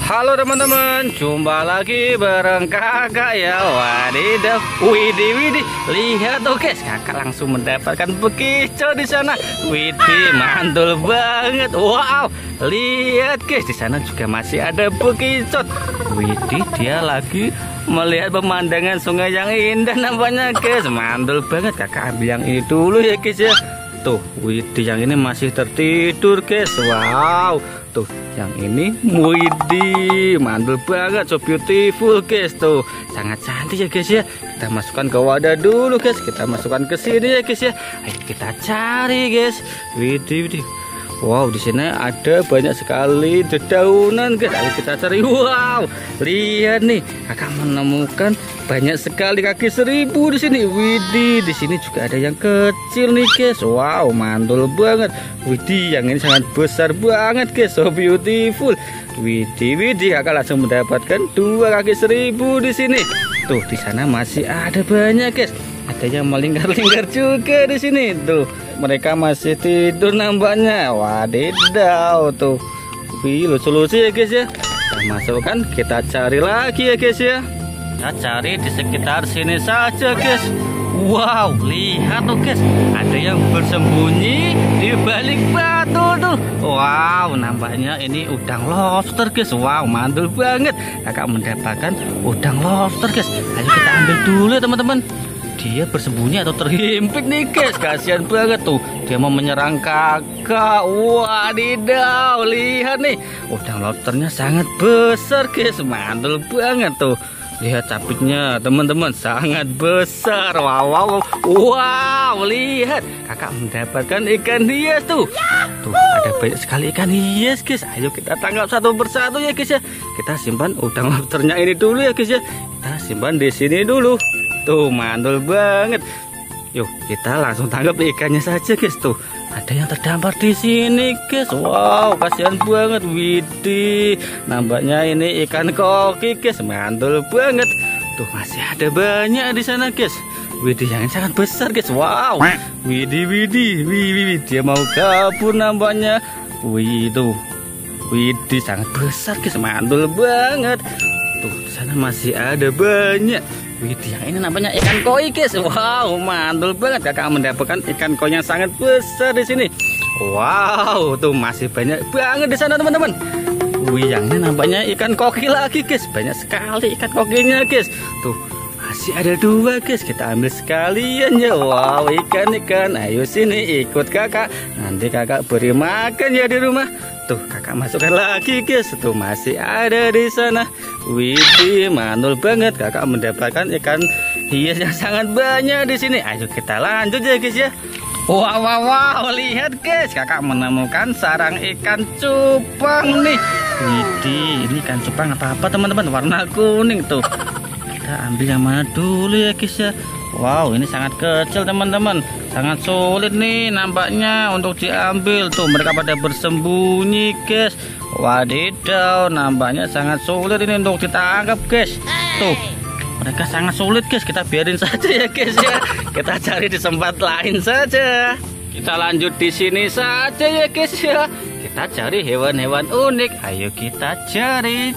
Halo teman-teman, jumpa lagi bareng kakak ya. Wadidaw, widih, lihat tuh guys, kakak langsung mendapatkan bekicot di sana. Widih, mantul banget. Wow, lihat guys, di sana juga masih ada bekicot. Widih, dia lagi melihat pemandangan sungai yang indah nampaknya guys. Mantul banget, kakak ambil yang ini dulu ya guys ya. Tuh, widih, yang ini masih tertidur guys. Wow, tuh yang ini widih, mantul banget, so beautiful guys. Tuh sangat cantik ya guys ya. Kita masukkan ke wadah dulu guys, kita masukkan ke sini ya guys ya. Ayo kita cari guys. Widih. Wow, di sini ada banyak sekali dedaunan guys. Ayo kita cari. Wow, lihat nih, kakak menemukan banyak sekali kaki seribu di sini. Widih, di sini juga ada yang kecil nih guys. Wow, mantul banget. Widih, yang ini sangat besar banget guys. So beautiful. Widih, kakak langsung mendapatkan 2 kaki seribu di sini. Tuh, di sana masih ada banyak guys. Ada yang melingkar-lingkar juga di sini. Tuh, mereka masih tidur nampaknya. Wadidaw, tuh. Wih, lucu-lucu ya guys ya. Kita masukkan, kita cari lagi ya guys ya. Kita cari di sekitar sini saja guys. Wow, lihat tuh guys, ada yang bersembunyi di balik batu tuh. Wow, nampaknya ini udang lobster guys. Wow, mantul banget, kakak mendapatkan udang lobster guys. Ayo kita ambil dulu ya teman-teman. Dia bersembunyi atau terhimpit nih guys, kasihan banget tuh. Dia mau menyerang kakak. Wadidaw, lihat nih, udang lobsternya sangat besar guys, mantul banget tuh. Lihat capitnya teman-teman, sangat besar. Wow, lihat, kakak mendapatkan ikan hias tuh. Tuh, ada banyak sekali ikan hias guys. Ayo kita tangkap satu persatu ya guys ya. Kita simpan udang lobsternya ini dulu ya guys ya. Kita simpan di sini dulu. Tuh, mantul banget. Yuk, kita langsung tangkap ikannya saja guys. Tuh, ada yang terdampar di sini guys. Wow, kasihan banget. Widih, nampaknya ini ikan koki guys. Mantul banget. Tuh, masih ada banyak di sana guys. Widih, yang sangat besar guys. Wow, widih, dia mau kabur nampaknya. Wih, tuh, widih, sangat besar guys. Mantul banget. Tuh, di sana masih ada banyak. Widih, yang ini nampaknya ikan koi guys. Wow, mantul banget, kakak mendapatkan ikan koi yang sangat besar di sini. Wow, tuh masih banyak banget di sana teman-teman. Wih, yang ini nampaknya ikan koki lagi guys. Banyak sekali ikan kokinya guys. Tuh, masih ada 2 guys. Kita ambil sekalian ya. Wow, ikan. Ayo sini ikut kakak. Nanti kakak beri makan ya di rumah. Tuh, kakak masukkan lagi guys. Tuh, masih ada di sana. Widih, mantul banget, kakak mendapatkan ikan hias yang sangat banyak di sini. Ayo kita lanjut ya guys ya. Wow, lihat guys, kakak menemukan sarang ikan cupang nih. Widih, ini ikan cupang apa teman-teman, warna kuning tuh. Kita ambil yang mana dulu ya guys ya. Wow, ini sangat kecil teman-teman, sangat sulit nih nampaknya untuk diambil. Tuh, mereka pada bersembunyi guys. Wadidaw, nampaknya sangat sulit ini untuk ditangkap guys. Tuh, mereka sangat sulit guys. Kita biarin saja ya guys ya. Kita cari di tempat lain saja. Kita lanjut di sini saja ya guys ya. Kita cari hewan-hewan unik. Ayo kita cari.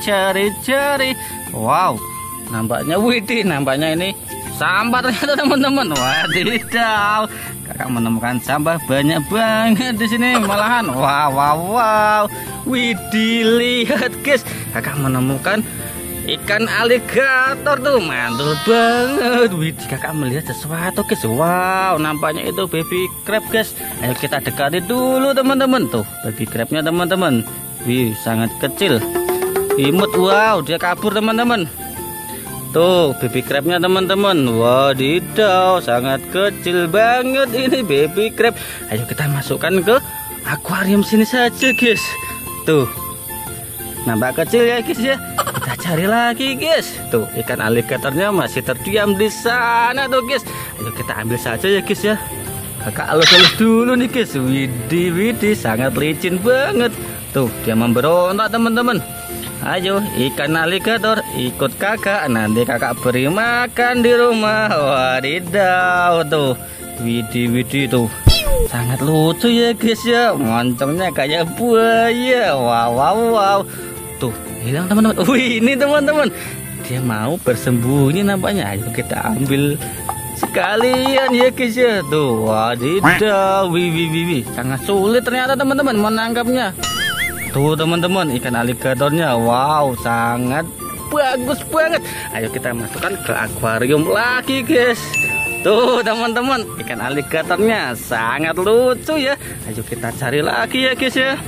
Wow, nampaknya widih, nampaknya ini sampah ternyata teman-teman. Wadidaw, kakak menemukan sampah banyak banget di sini malahan. Wow. Widih, lihat guys, kakak menemukan ikan aligator tuh, mantul banget. Widih, kakak melihat sesuatu guys. Wow, nampaknya itu baby crab guys. Ayo kita dekati dulu teman-teman. Tuh, baby crabnya teman-teman. Wih, sangat kecil, imut. Wow, dia kabur teman-teman. Tuh, baby crabnya teman-teman. Wadidaw, sangat kecil banget ini baby crab. Ayo kita masukkan ke akuarium sini saja guys. Tuh, nampak kecil ya guys ya. Kita cari lagi guys. Tuh, ikan aligatornya masih terdiam di sana tuh guys. Ayo kita ambil saja ya guys ya. Kakak halus-halus dulu nih guys. Widih, sangat licin banget. Tuh, dia memberontak teman-teman. Ayo ikan aligator, ikut kakak, nanti kakak beri makan di rumah. Wadidaw, tuh, widih tuh, sangat lucu ya guys ya. Moncongnya kayak buaya. Wow. Tuh, hilang teman-teman. Wih, ini teman-teman, dia mau bersembunyi nampaknya. Ayo kita ambil sekalian ya guys ya. Tuh, wadidaw, wih, sangat sulit ternyata teman-teman menangkapnya. Tuh teman-teman, ikan aligatornya, wow, sangat bagus banget. Ayo kita masukkan ke akuarium lagi guys. Tuh teman-teman, ikan aligatornya sangat lucu ya. Ayo kita cari lagi ya guys ya.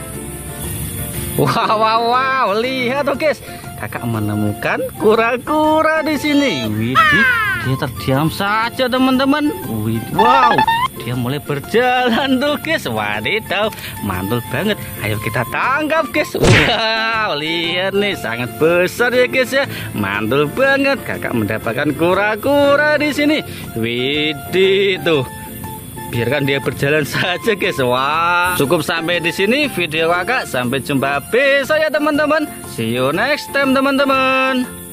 Wow, lihat tuh guys, kakak menemukan kura-kura di sini. Widih, dia terdiam saja teman-teman. Wow, dia mulai berjalan tuh guys. Wadidaw, mantul banget. Ayo kita tangkap guys. Wow, lihat nih, sangat besar ya guys ya. Mantul banget, kakak mendapatkan kura-kura di sini. Widih tuh. Biarkan dia berjalan saja guys. Wah, cukup sampai di sini video kakak. Sampai jumpa besok ya teman-teman. See you next time teman-teman.